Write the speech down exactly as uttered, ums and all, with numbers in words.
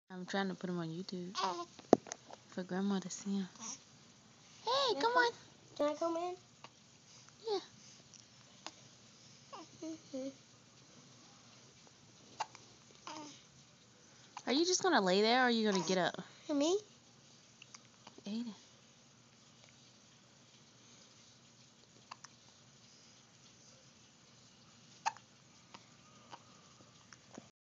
I'm trying to put them on YouTube for Grandma to see them. Hey, come on. Can I come in? Yeah. Mm-hmm. Are you just going to lay there or are you going to get up? For me? Aiden.